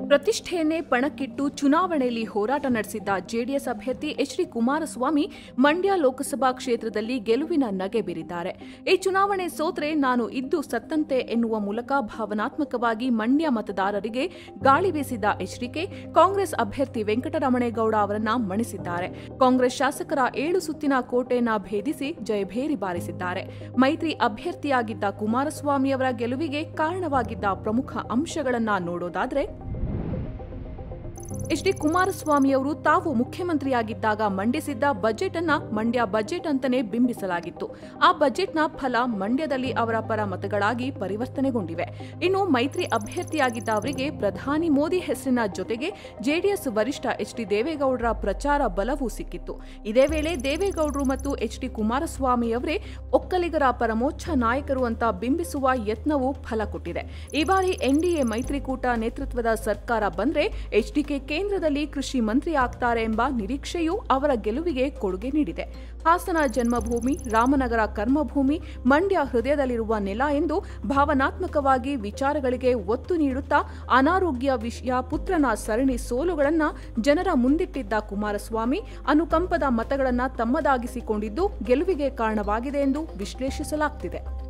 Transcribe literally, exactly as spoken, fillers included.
ಪ್ರತಿಷ್ಠೆಯನ್ನೇ ಪಣಕ್ಕಿಟ್ಟು ಚುನಾವಣೆಯಲ್ಲಿ ಹೋರಾಟ ನಡೆಸಿದ್ದ ಜೆಡಿಎಸ್ ಅಭ್ಯರ್ಥಿ ಎಚ್ ಡಿ ಕುಮಾರಸ್ವಾಮಿ ಮಂಡ್ಯ ಲೋಕಸಭಾ ಕ್ಷೇತ್ರದಲ್ಲಿ ಗೆಲುವಿನ ನಗೆ ಬೀರಿದ್ದಾರೆ. ಈ ಚುನಾವಣೆ ಸೋತ್ರೆ ನಾನು ಇದ್ದು ಸತ್ತಂತೆ ಎನ್ನುವ ಮೂಲಕ ಭಾವನಾತ್ಮಕವಾಗಿ ಮಂಡ್ಯ ಮತದಾರರಿಗೆ ಗಾಳಿ ಬೀಸಿದ ಎಚ್ಡಿಕೆ ಕಾಂಗ್ರೆಸ್ ಅಭ್ಯರ್ಥಿ ವೆಂಕಟರಮಣೇಗೌಡ ಅವರನ್ನ ಮಣಿಸಿದ್ದಾರೆ. ಕಾಂಗ್ರೆಸ್ ಶಾಸಕರ ಏಳು ಸುತ್ತಿನ ಕೋಟೆಯನ್ನ ಭೇದಿಸಿ ಜಯಭೇರಿ ಬಾರಿಸಿದ್ದಾರೆ. ಮೈತ್ರಿ ಅಭ್ಯರ್ಥಿಯಾಗಿದ್ದ ಕುಮಾರಸ್ವಾಮಿ ಅವರ ಗೆಲುವಿಗೆ ಕಾರಣವಾಗಿದ್ದ ಪ್ರಮುಖ ಅಂಶಗಳನ್ನ ನೋಡೋದಾದ್ರೆ, ಎಚ್ ಡಿ ಕುಮಾರಸ್ವಾಮಿ ಅವರು ತಾವು ಮುಖ್ಯಮಂತ್ರಿಯಾಗಿದ್ದಾಗ ಮಂಡಿಸಿದ್ದ ಬಜೆಟ್ ಅನ್ನ ಮಂಡ್ಯ ಬಜೆಟ್ ಅಂತಾನೆ ಬಿಂಬಿಸಲಾಗಿತ್ತು. ಆ ಬಜೆಟ್ನ ಫಲ ಮಂಡ್ಯದಲ್ಲಿ ಅವರ ಪರ ಮತಗಳಾಗಿ ಪರಿವರ್ತನೆಗೊಂಡಿವೆ. ಇನ್ನು ಮೈತ್ರಿ ಅಭ್ಯರ್ಥಿಯಾಗಿದ್ದ ಅವರಿಗೆ ಪ್ರಧಾನಿ ಮೋದಿ ಹೆಸರಿನ ಜೊತೆಗೆ ಜೆಡಿಎಸ್ ವರಿಷ್ಠ ಎಚ್ ಡಿ ದೇವೇಗೌಡರ ಪ್ರಚಾರ ಬಲವೂ ಸಿಕ್ಕಿತ್ತು. ಇದೇ ವೇಳೆ ದೇವೇಗೌಡರು ಮತ್ತು ಎಚ್ ಡಿ ಕುಮಾರಸ್ವಾಮಿ ಅವರೇ ಒಕ್ಕಲಿಗರ ಪರಮೋಚ್ಚ ನಾಯಕರು ಅಂತ ಬಿಂಬಿಸುವ ಯತ್ನವೂ ಫಲ ಕೊಟ್ಟಿದೆ. ಈ ಬಾರಿ ಎನ್ಡಿಎ ಮೈತ್ರಿಕೂಟ ನೇತೃತ್ವದ ಸರ್ಕಾರ ಬಂದ್ರೆ ಎಚ್ಡಿಕೆ ಕೇಂದ್ರದಲ್ಲಿ ಕೃಷಿ ಮಂತ್ರಿ ಆಗ್ತಾರೆ ಎಂಬ ನಿರೀಕ್ಷೆಯೂ ಅವರ ಗೆಲುವಿಗೆ ಕೊಡುಗೆ ನೀಡಿದೆ. ಹಾಸನ ಜನ್ಮಭೂಮಿ, ರಾಮನಗರ ಕರ್ಮಭೂಮಿ, ಮಂಡ್ಯ ಹೃದಯದಲ್ಲಿರುವ ನೆಲ ಎಂದು ಭಾವನಾತ್ಮಕವಾಗಿ ವಿಚಾರಗಳಿಗೆ ಒತ್ತು ನೀಡುತ್ತಾ ಅನಾರೋಗ್ಯ ವಿಷಯ, ಪುತ್ರನ ಸರಣಿ ಸೋಲುಗಳನ್ನು ಜನರ ಮುಂದಿಟ್ಟಿದ್ದ ಕುಮಾರಸ್ವಾಮಿ ಅನುಕಂಪದ ಮತಗಳನ್ನು ತಮ್ಮದಾಗಿಸಿಕೊಂಡಿದ್ದು ಗೆಲುವಿಗೆ ಕಾರಣವಾಗಿದೆ ಎಂದು ವಿಶ್ಲೇಷಿಸಲಾಗುತ್ತಿದೆ.